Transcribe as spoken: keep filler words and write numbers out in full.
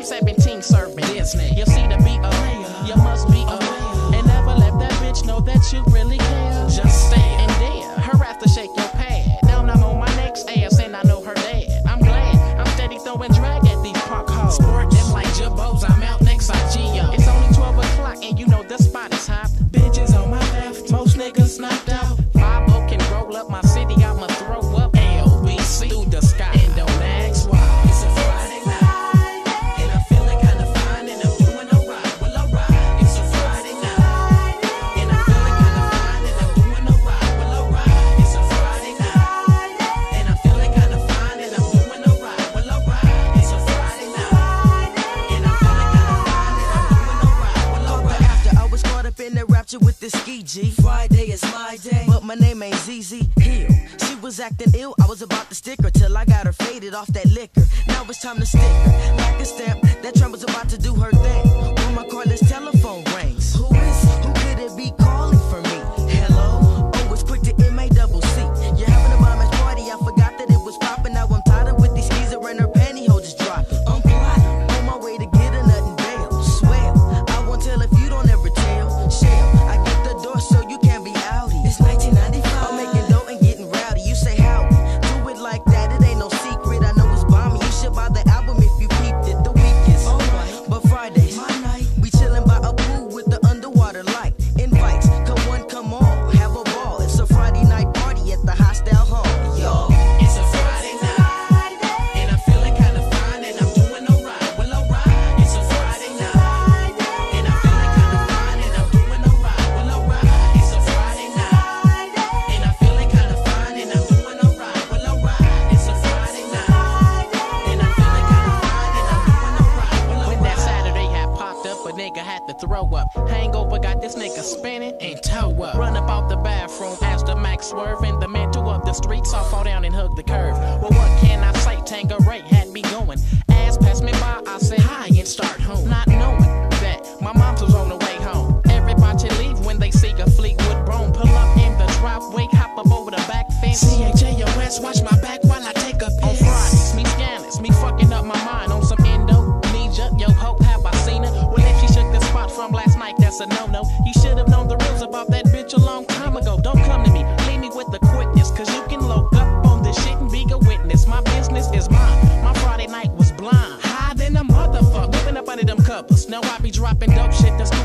seventeen serving Disney. You see the beat up, you must be aware, and never let that bitch know that you really care. Just stay and dare her ass to shake your pad. Now I'm on my next ass and I know her dad. I'm glad I'm steady throwing drag at these punk hoes. Sport them like Jabos, I'm out next I G O. It's only twelve o'clock and you know the spot is hot. Bitches on my left, most niggas knocked out. five oh can roll up my city, I'ma throw up L B C through the sky. And don't ask why. It's a Friday night, and I'm feeling kinda fine, and I'm doing alright. Well, alright. It's a Friday night, and I'm feeling kinda fine, and I'm doing alright. Well, alright. It's a Friday night, and I'm feeling kinda fine, and I'm doing alright. Well, alright. It's a Friday night, and I'm feeling kinda fine, and I'm doing alright. Well, alright. After I was caught up in the rapture with the ski G. Friday is my day, but my name ain't Z Z Hill. She was acting ill, I was about to stick her till I got her faded off that liquor. Now it's time to stick her like a stamp. That tramp was about to do her thing when my cordless telephone rings. Who is it? Who could it be calling for me? Hello? Oh, it's quick to M A double C. You're having a bomb ass party, I forgot that it was popping. Now I'm tired of with these skis around her pantyhose just dropping. I'm plotting on my way to get a nut and bail. Swear, I won't tell if you don't ever tell. Shell, I get the door so you can't be outie. It's nineteen ninety-five. I'm making dough and getting rowdy. You say how? Do it like that, it ain't no secret. I know it's bomby. You should buy the album if you peeped it. The weekest, alright. But Fridays, my night. We chillin' by a pool with the underwater light. Invites, come one, come all, have a ball. It's a Friday night party at the Hostile Hall. Y'all, It's a Friday night, and I'm feeling kinda fine, and I'm doing alright. Well, alright. It's a Friday night, and I'm feeling kinda fine, and I'm doing alright. Well, alright. It's a Friday night, and I'm feeling kinda fine, and I'm doing alright. Well, alright. It's a Friday night, and I'm feeling kinda fine, and I'm doing alright. Well, alright. When that Saturday had popped up, a nigga had to throw up. Hangover got this nigga spinning and toe up. Run up out the bathroom as the Max swerving. The mental of the streets, I fall down and hug the curve. Well, what can I say? Tangeray had me going. Ass passed me by, I said hi and start home. Not knowing that my mom's was on the way home. Everybody leave when they see a Fleetwood Brougham. Pull up in the driveway, hop up over the back fence. C H A O S, watch my back while I take a piss. On Fridays, me scandalous, me fucking up my mind on some Indonesia. Yo, hope, have I seen her? Well, if she shook the spot from last night, that's a no-no. You should have known the rules about that bitch a long time ago. Don't come to me, leave me with the quickness, cause you can look up on this shit and be a witness. My business is mine. My Friday night was blind. High than a motherfucker. Whipping up under them covers. Now I be dropping dope shit that's